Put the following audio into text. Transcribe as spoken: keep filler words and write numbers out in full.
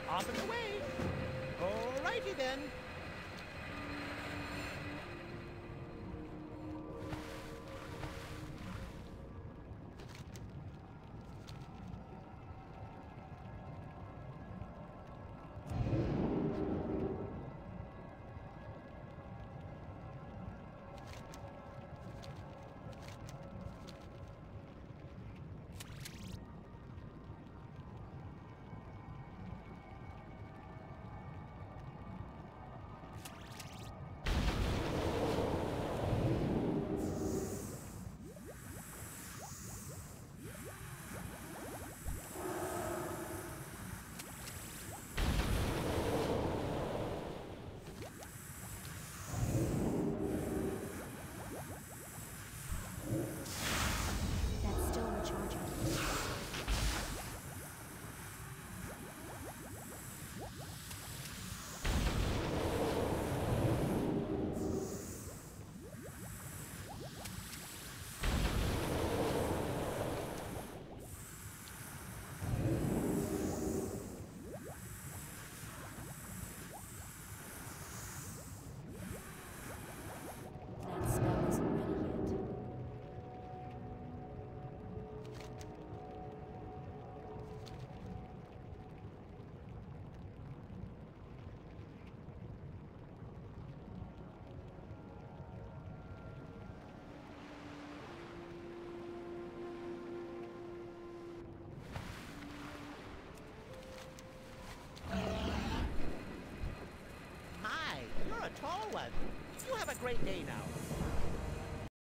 Off and away. Alrighty then. That's still recharging. That spell isn't ready yet. My, you're a tall one. You have a great day now.